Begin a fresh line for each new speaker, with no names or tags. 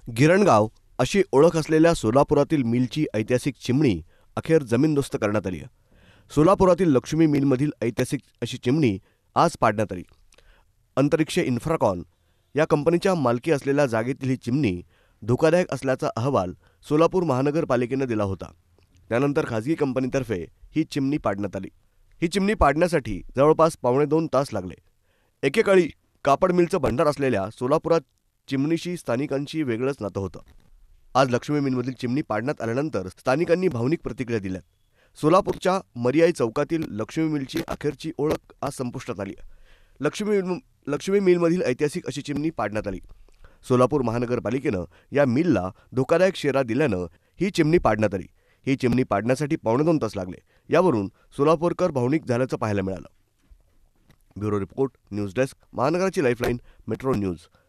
गिरणगाव अशी ओळख असलेल्या सोलापुरातील मिलची ऐतिहासिक चिमणी अखेर जमीनदोस्त करण्यात आली आहे. सोलापुरातील लक्ष्मी मिलमधील ऐतिहासिक अशी चिमणी आज पाडण्यात आली. अंतरिक्ष इन्फ्राकॉन या कंपनीच्या मालकी असलेल्या जागेतील ही चिमणी धोकादायक असल्याचा अहवाल सोलापूर महानगरपालिकेनं दिला होता. त्यानंतर खाजगी कंपनीतर्फे ही चिमणी पाडण्यात आली. ही चिमणी पाडण्यासाठी जवळपास 2.5 तास लागले. एकेकाळी कापड मिलचं भंडार असलेल्या सोलापुरात चिमणीशी स्थानिकांची वेगळंच नातं होतं. आज लक्ष्मी मिलमधील चिमणी पाडण्यात आल्यानंतर स्थानिकांनी भावनिक प्रतिक्रिया दिल्या. सोलापूरच्या मरियाई चौकातील लक्ष्मी मिलची अखेरची ओळख आज संपुष्टात आली. लक्ष्मी मिलमधील ऐतिहासिक अशी चिमणी पाडण्यात आली. सोलापूर महानगरपालिकेनं या मिलला धोकादायक शेरा दिल्यानं ही चिमणी पाडण्यात आली. ही चिमणी पाडण्यासाठी 2.5 तास लागले. यावरून सोलापूरकर भावनिक झाल्याचं पाहायला मिळालं. ब्युरो रिपोर्ट, न्यूज डेस्क, महानगराची लाईफलाईन, मेट्रो न्यूज.